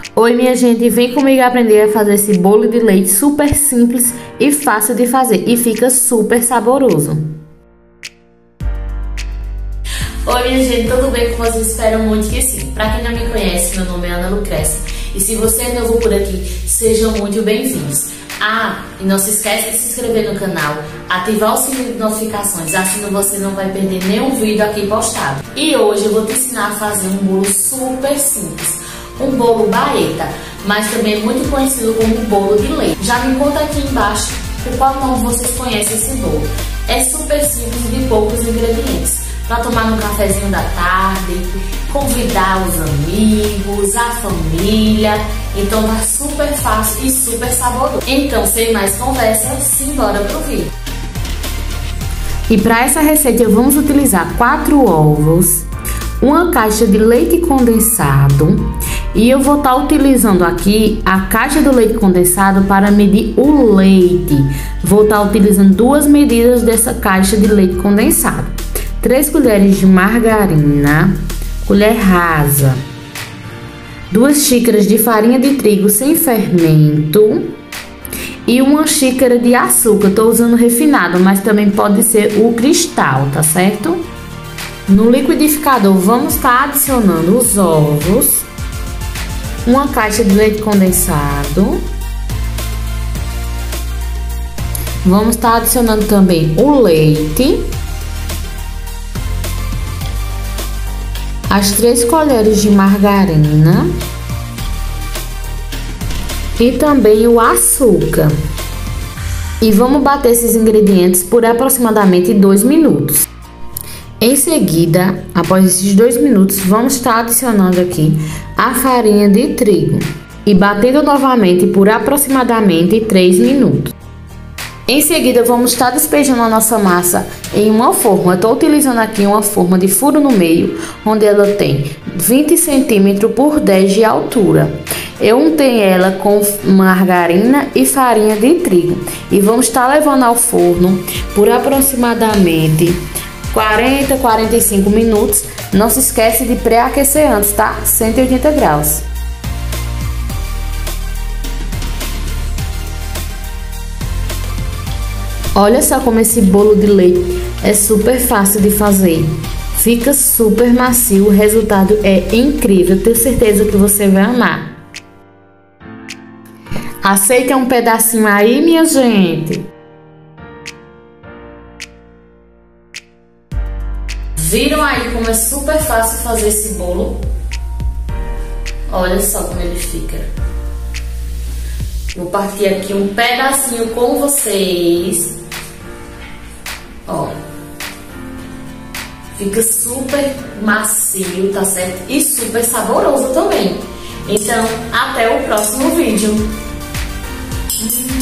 Oi minha gente, vem comigo aprender a fazer esse bolo de leite super simples e fácil de fazer e fica super saboroso. Oi minha gente, tudo bem com vocês? Espero muito que sim. Pra quem não me conhece, meu nome é Ana Lucrécia e se você é novo por aqui, sejam muito bem-vindos. E não se esquece de se inscrever no canal, ativar o sininho de notificações, assim você não vai perder nenhum vídeo aqui postado. E hoje eu vou te ensinar a fazer um bolo super simples, um bolo baeta, mas também muito conhecido como bolo de leite. Já me conta aqui embaixo por qual nome vocês conhecem esse bolo. É super simples e de poucos ingredientes, para tomar no cafezinho da tarde, convidar os amigos, a família. Então tá super fácil e super saboroso. Então, sem mais conversa, simbora pro vídeo. E para essa receita vamos utilizar 4 ovos, uma caixa de leite condensado, e eu vou estar utilizando aqui a caixa do leite condensado para medir o leite. Vou estar utilizando 2 medidas dessa caixa de leite condensado. 3 colheres de margarina, colher rasa, 2 xícaras de farinha de trigo sem fermento e 1 xícara de açúcar. Estou usando refinado, mas também pode ser o cristal, tá certo? No liquidificador vamos estar adicionando os ovos, uma caixa de leite condensado, vamos estar adicionando também o leite, as 3 colheres de margarina e também o açúcar. E vamos bater esses ingredientes por aproximadamente 2 minutos. Em seguida, após esses 2 minutos, vamos estar adicionando aqui a farinha de trigo e batendo novamente por aproximadamente 3 minutos. Em seguida, vamos estar despejando a nossa massa em uma forma. Eu estou utilizando aqui uma forma de furo no meio, onde ela tem 20 centímetros por 10 de altura. Eu untei ela com margarina e farinha de trigo. E vamos estar levando ao forno por aproximadamente 40 a 45 minutos. Não se esquece de pré-aquecer antes, tá? 180 graus. Olha só como esse bolo de leite é super fácil de fazer. Fica super macio, o resultado é incrível. Tenho certeza que você vai amar. Aceita um pedacinho aí, minha gente? Viram aí como é super fácil fazer esse bolo? Olha só como ele fica. Vou partir aqui um pedacinho com vocês. Ó, fica super macio, tá certo? E super saboroso também. Então, até o próximo vídeo.